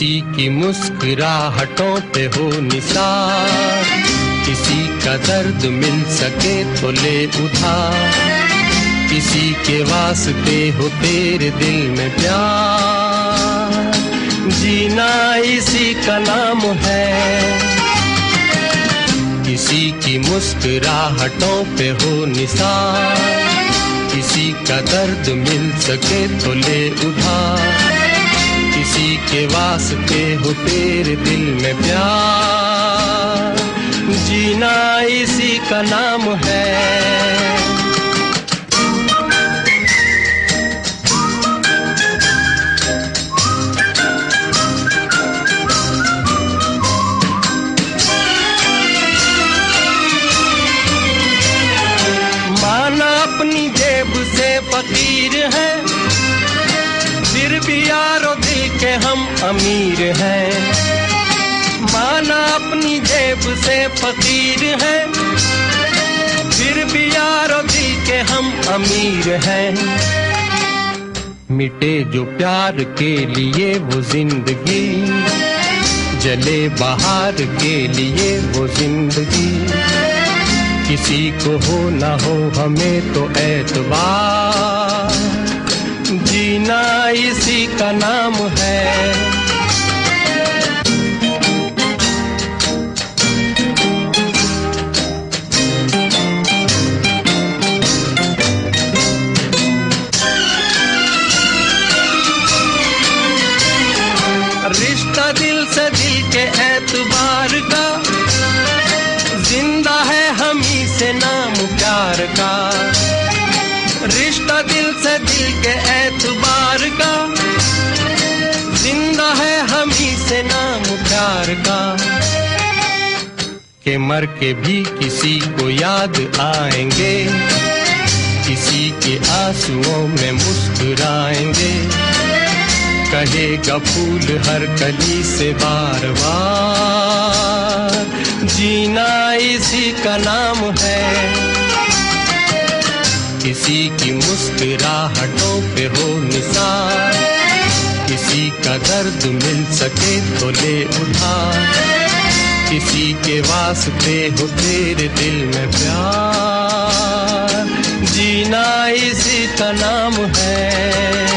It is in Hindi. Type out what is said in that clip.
किसी की मुस्कुराहटों पे हो निसार, किसी का दर्द मिल सके तो ले उधार, किसी के वास्ते हो तेरे दिल में प्यार, जीना इसी का नाम है। किसी की मुस्कुराहटों पे हो निसार, किसी का दर्द मिल सके तो ले उधार, किसी के वास्ते हो तेरे दिल में प्यार, जीना इसी का नाम है। माना अपनी जेब से फकीर है, फिर भी यारो दिल के हम अमीर हैं। माना अपनी जेब से फकीर है, फिर भी यारो दिल के हम अमीर हैं। मिटे जो प्यार के लिए वो जिंदगी, जले बहार के लिए वो जिंदगी, किसी को हो ना हो हमें तो एतबार, जीना इसी का नाम है। रिश्ता दिल से दिल के एतबार का, जिंदा है हम ही से नाम प्यार का। रिश्ता दिल से दिल के एतबार का, जिंदा है हम ही से नाम प्यार का। के मर के भी किसी को याद आएंगे, किसी के आंसुओं में मुस्कुराएंगे, कहेगा फूल हर कली से बार बार, जीना इसी का नाम है। किसी की मुस्कुराहटों पे हो निसार, किसी का दर्द मिल सके तो ले उधार, किसी के वास्ते हो तेरे दिल में प्यार, जीना इसी का नाम है।